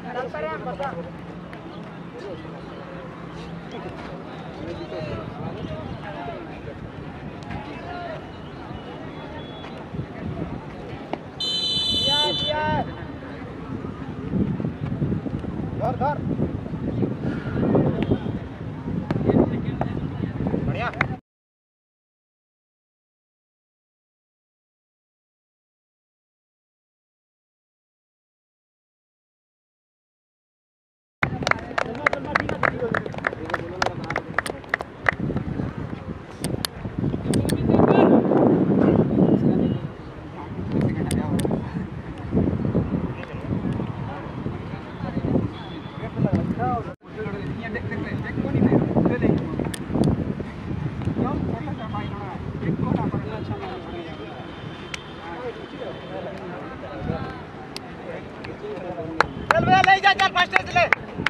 बढ़िया चल भैया ले जा, चल फास्ट ले।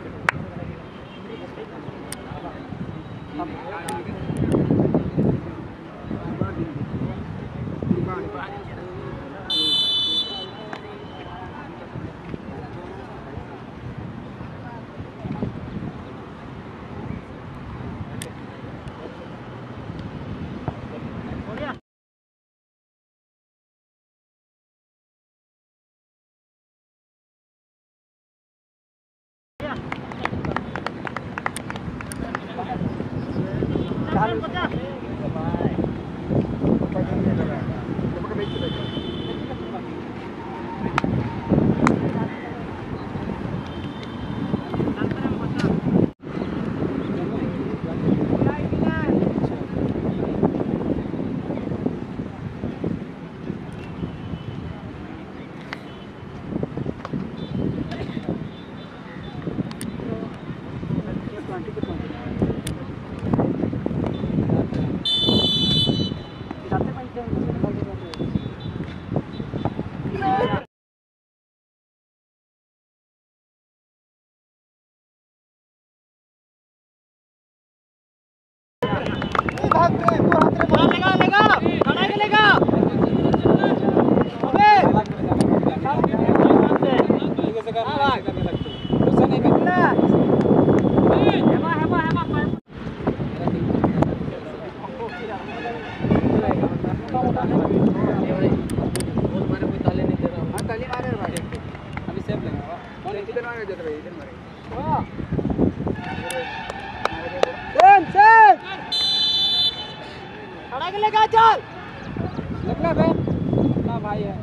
चल लगना भाई है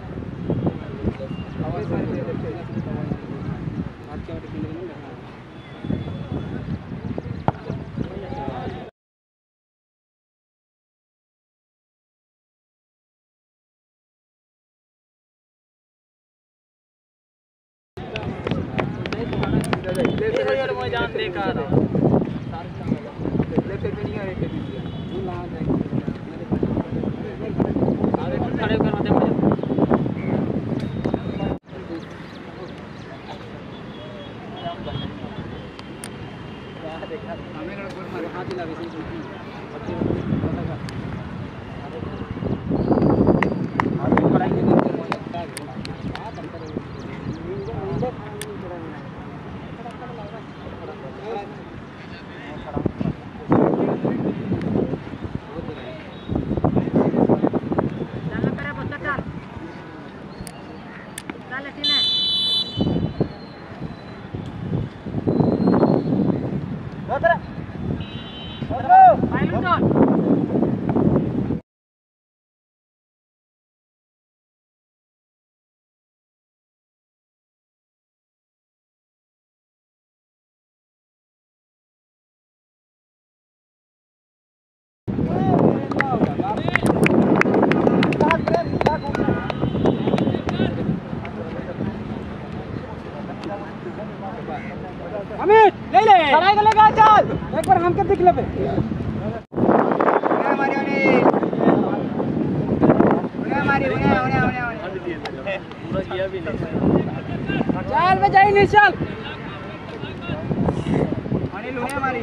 जान देखा खड़े करवाते मुझे अमित ले ले खड़ा कर लेगा चल एक बार हम के दिख ले पे मारी पूरा किया भी नहीं चल मैं जाई नहीं चल पानी लुने मारी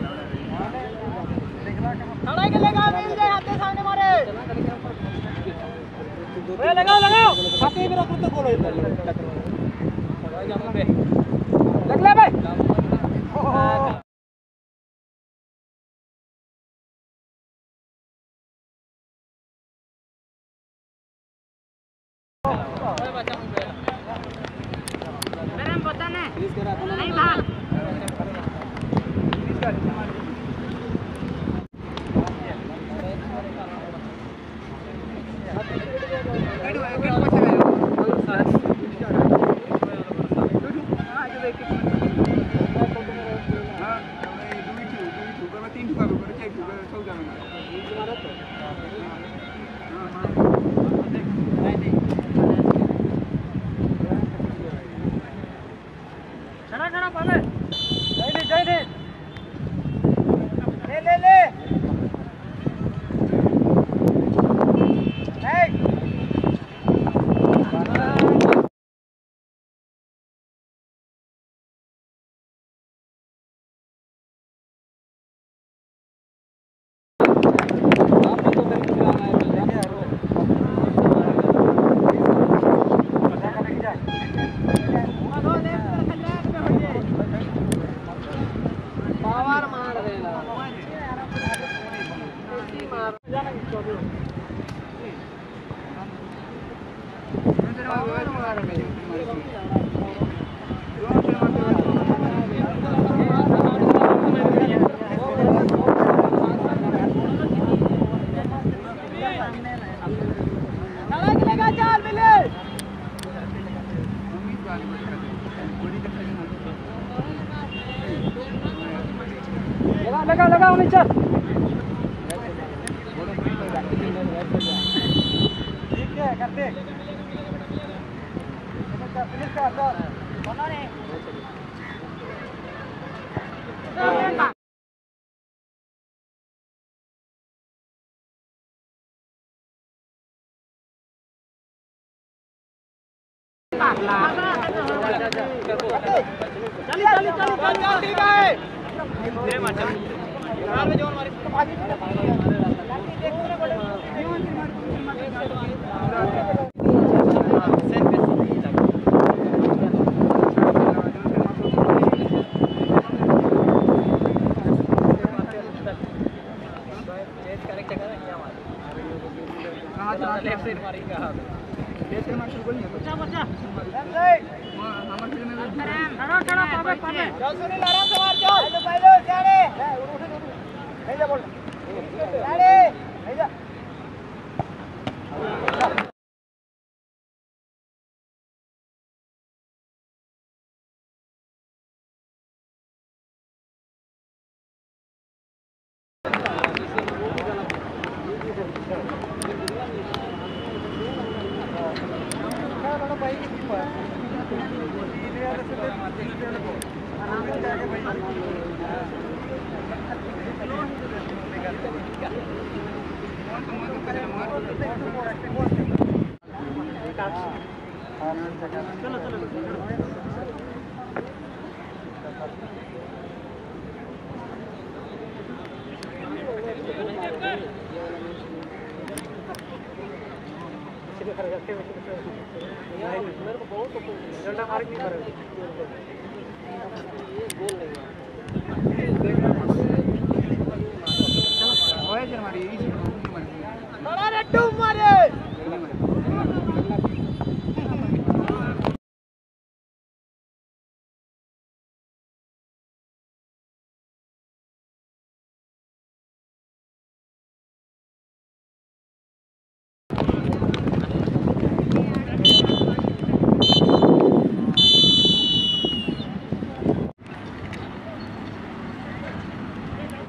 खड़ा कर लेगा मिल जाए हाथ के सामने मारे लगाओ लगाओ छाती भी रखो तो गोल हो जाता है लग ले भाई नहीं भाग लगा लगा उन्हें चल ठीक है करते फिनिश कर बना नहीं चली चली चली ठीक है लेफ्ट साइड मारी का लेफ्ट साइड मार गोल नहीं बच्चा बच्चा लेफ्ट साइड हमर फील्ड में खड़ा खड़ा पावे पावे चल सुनील आराम से मार चल पहले जाने नहीं जा बोल जाने नहीं जा चलो चलो मेरे को बहुत झंडा मार के नहीं